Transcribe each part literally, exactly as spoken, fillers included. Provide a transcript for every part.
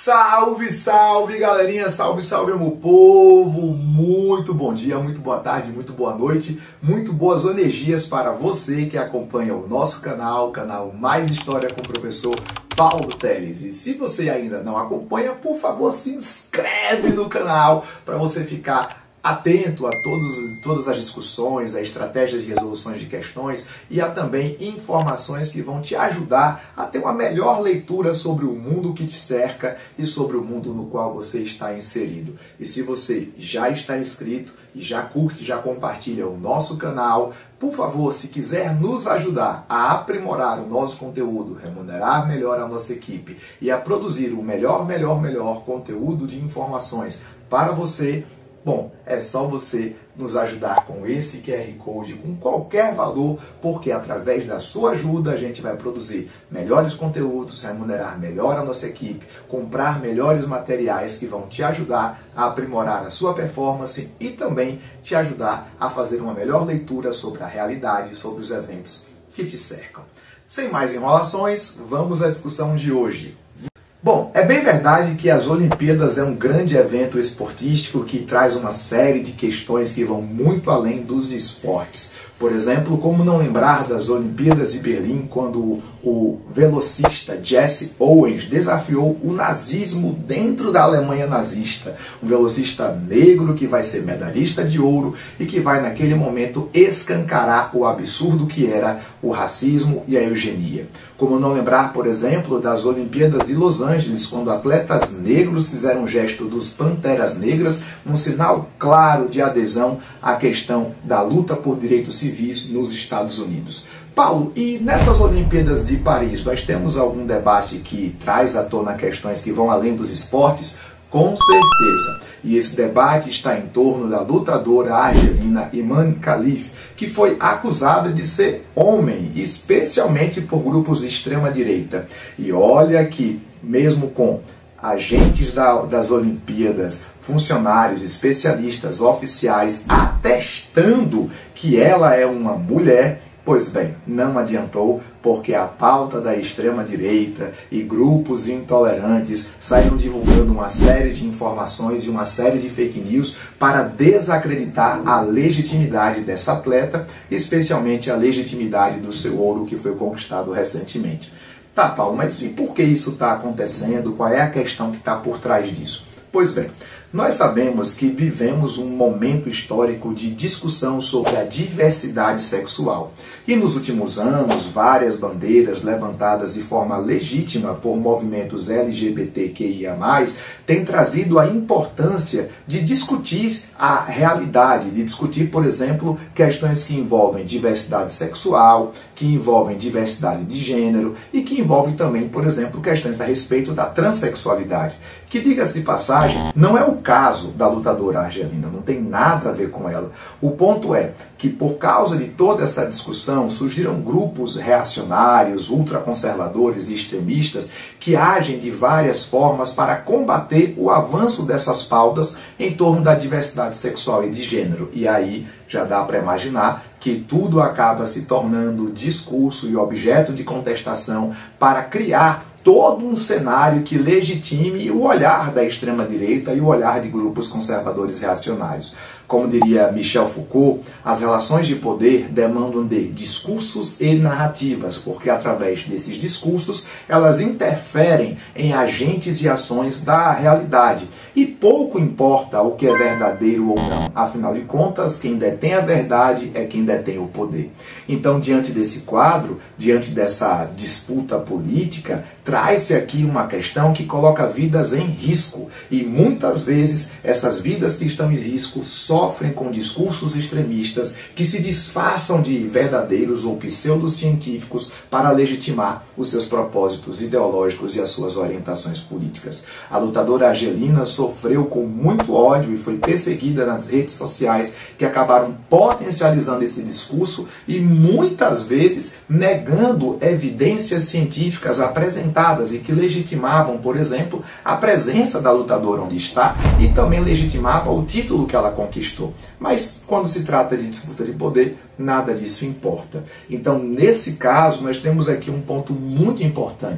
Salve, salve, galerinha, salve, salve, meu povo, muito bom dia, muito boa tarde, muito boa noite, muito boas energias para você que acompanha o nosso canal, o canal Mais História com o professor Paulo Teles. E se você ainda não acompanha, por favor, se inscreve no canal para você ficar atento a todos, todas as discussões, a estratégias de resoluções de questões e a também informações que vão te ajudar a ter uma melhor leitura sobre o mundo que te cerca e sobre o mundo no qual você está inserido. E se você já está inscrito e já curte, já compartilha o nosso canal, por favor, se quiser nos ajudar a aprimorar o nosso conteúdo, remunerar melhor a nossa equipe e a produzir o melhor, melhor, melhor conteúdo de informações para você, bom, é só você nos ajudar com esse Q R Code, com qualquer valor, porque através da sua ajuda a gente vai produzir melhores conteúdos, remunerar melhor a nossa equipe, comprar melhores materiais que vão te ajudar a aprimorar a sua performance e também te ajudar a fazer uma melhor leitura sobre a realidade, sobre os eventos que te cercam. Sem mais enrolações, vamos à discussão de hoje. Bom, é bem verdade que as Olimpíadas é um grande evento esportístico que traz uma série de questões que vão muito além dos esportes. Por exemplo, como não lembrar das Olimpíadas de Berlim, quando o velocista Jesse Owens desafiou o nazismo dentro da Alemanha nazista. Um velocista negro que vai ser medalhista de ouro e que vai, naquele momento, escancarar o absurdo que era o racismo e a eugenia. Como não lembrar, por exemplo, das Olimpíadas de Los Angeles, quando atletas negros fizeram o gesto dos Panteras Negras, um sinal claro de adesão à questão da luta por direitos civis nos Estados Unidos. Paulo, e nessas Olimpíadas de Paris, nós temos algum debate que traz à tona questões que vão além dos esportes? Com certeza. E esse debate está em torno da lutadora argelina Imane Khalif, que foi acusada de ser homem, especialmente por grupos de extrema-direita. E olha que, mesmo com agentes da, das Olimpíadas, funcionários, especialistas, oficiais, atestando que ela é uma mulher, pois bem, não adiantou, porque a pauta da extrema-direita e grupos intolerantes saíram divulgando uma série de informações e uma série de fake news para desacreditar a legitimidade dessa atleta, especialmente a legitimidade do seu ouro que foi conquistado recentemente. Tá, Paulo, mas e por que isso está acontecendo? Qual é a questão que está por trás disso? Pois bem, nós sabemos que vivemos um momento histórico de discussão sobre a diversidade sexual. E nos últimos anos, várias bandeiras levantadas de forma legítima por movimentos L G B T Q I A mais, têm trazido a importância de discutir a realidade, de discutir, por exemplo, questões que envolvem diversidade sexual, que envolvem diversidade de gênero e que envolvem também, por exemplo, questões a respeito da transexualidade. Que, diga-se de passagem, não é o caso da lutadora argelina, não tem nada a ver com ela. O ponto é que, por causa de toda essa discussão, surgiram grupos reacionários, ultraconservadores e extremistas que agem de várias formas para combater o avanço dessas pautas em torno da diversidade sexual e de gênero. E aí já dá para imaginar que tudo acaba se tornando discurso e objeto de contestação para criar todo um cenário que legitime o olhar da extrema-direita e o olhar de grupos conservadores reacionários. Como diria Michel Foucault, as relações de poder demandam de discursos e narrativas, porque através desses discursos elas interferem em agentes e ações da realidade. E pouco importa o que é verdadeiro ou não. Afinal de contas, quem detém a verdade é quem detém o poder. Então, diante desse quadro, diante dessa disputa política, traz-se aqui uma questão que coloca vidas em risco. E muitas vezes essas vidas que estão em risco sofrem com discursos extremistas que se disfarçam de verdadeiros ou pseudocientíficos para legitimar os seus propósitos ideológicos e as suas orientações políticas. A lutadora argelina sofreu com muito ódio e foi perseguida nas redes sociais, que acabaram potencializando esse discurso e muitas vezes negando evidências científicas apresentadas e que legitimavam, por exemplo, a presença da lutadora onde está e também legitimava o título que ela conquistou. Mas quando se trata de disputa de poder, nada disso importa. Então, nesse caso, nós temos aqui um ponto muito importante.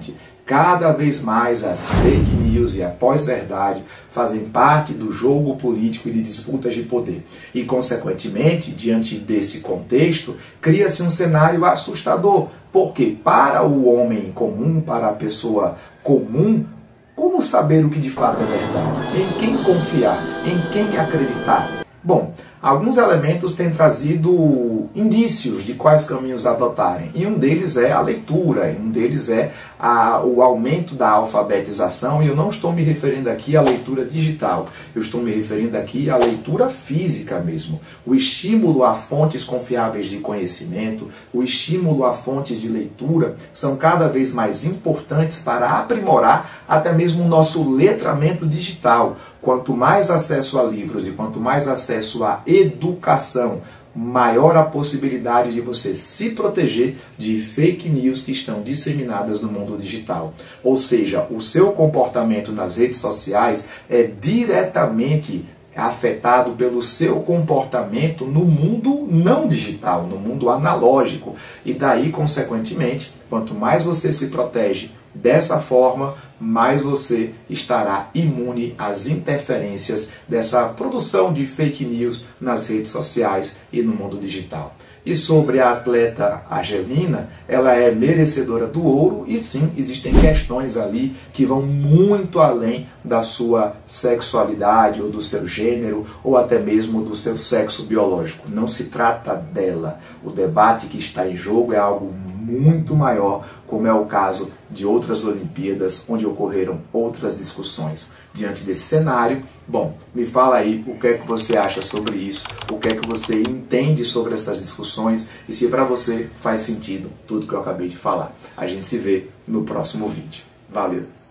Cada vez mais as fake news e a pós-verdade fazem parte do jogo político e de disputas de poder. E, consequentemente, diante desse contexto, cria-se um cenário assustador. Porque para o homem comum, para a pessoa comum, como saber o que de fato é verdade? Em quem confiar? Em quem acreditar? Bom, alguns elementos têm trazido indícios de quais caminhos adotarem. E um deles é a leitura, e um deles é a, o aumento da alfabetização. E eu não estou me referindo aqui à leitura digital, eu estou me referindo aqui à leitura física mesmo. O estímulo a fontes confiáveis de conhecimento, o estímulo a fontes de leitura são cada vez mais importantes para aprimorar até mesmo o nosso letramento digital. Quanto mais acesso a livros e quanto mais acesso à educação, maior a possibilidade de você se proteger de fake news que estão disseminadas no mundo digital. Ou seja, o seu comportamento nas redes sociais é diretamente afetado pelo seu comportamento no mundo não digital, no mundo analógico. E daí, consequentemente, quanto mais você se protege dessa forma, mais você estará imune às interferências dessa produção de fake news nas redes sociais e no mundo digital. E sobre a atleta Argelina, ela é merecedora do ouro e sim, existem questões ali que vão muito além da sua sexualidade ou do seu gênero ou até mesmo do seu sexo biológico. Não se trata dela. O debate que está em jogo é algo muito maior, como é o caso de outras Olimpíadas, onde ocorreram outras discussões. Diante desse cenário, bom, me fala aí o que é que você acha sobre isso, o que é que você entende sobre essas discussões e se para você faz sentido tudo que eu acabei de falar. A gente se vê no próximo vídeo. Valeu!